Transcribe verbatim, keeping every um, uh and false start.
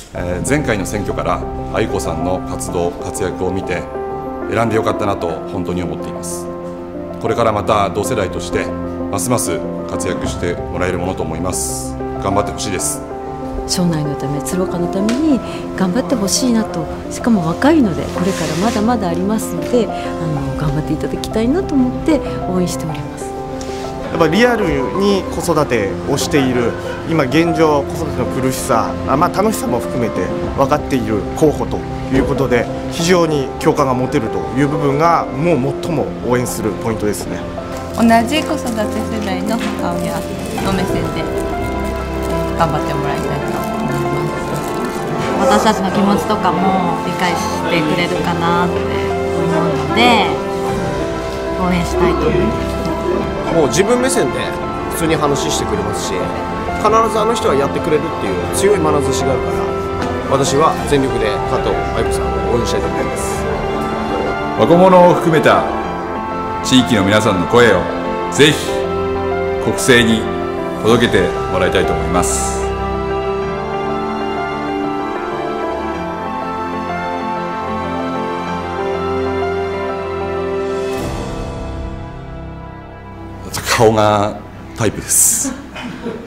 えー、前回の選挙から愛子さんの活動活躍を見て選んでよかったなと本当に思っています。これからまた同世代としてますます活躍してもらえるものと思います。頑張ってほしいです。 将来のため、鶴岡のために頑張ってほしいなと、しかも若いのでこれからまだまだありますので、あの頑張っていただきたいなと思って応援しております。 やっぱリアルに子育てをしている、今現状子育ての苦しさ、まあ、楽しさも含めて分かっている候補ということで、非常に共感が持てるという部分がもう最も応援するポイントですね。 同じ子育て世代の母親の目線で頑張ってもらいたいと思います。 私たちの気持ちとかも理解してくれるかなって思うので応援したいと思います。 もう自分目線で普通に話してくれますし、必ずあの人はやってくれるっていう強い眼差しがあるから、私は全力で加藤愛子さんを応援したいと思います。 若者を含めた地域の皆さんの声をぜひ国政に届けてもらいたいと思います。 顔がタイプです。